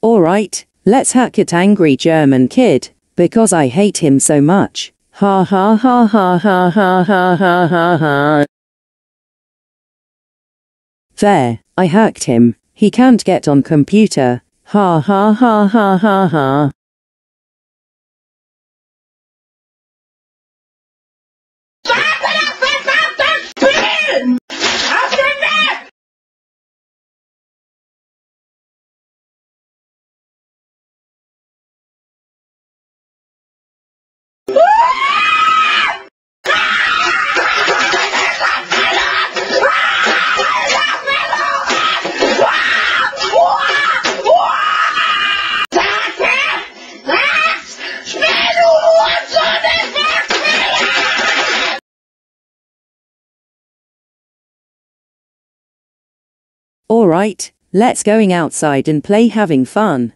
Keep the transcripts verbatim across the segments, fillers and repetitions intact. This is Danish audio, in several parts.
Alright, let's hack it, angry German kid, because I hate him so much. Ha ha ha ha ha ha ha ha ha ha. There, I hacked him. He can't get on computer. Ha ha ha ha ha ha. Alright, let's going outside and play having fun.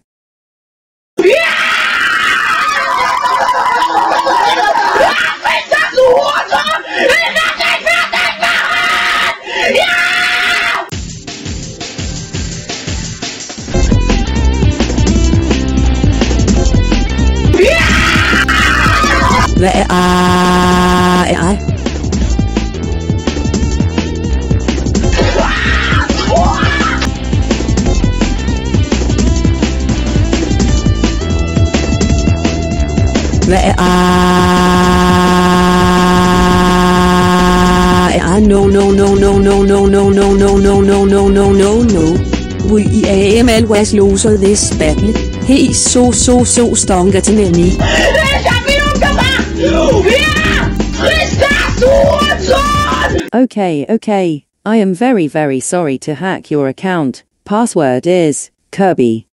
Hvad er er Hvad er er no no no no no no no no no no no no no no no. We am always loser this battle. He so so so stronger than me. Okay, okay. I am very very sorry to hack your account. Password is Kirby.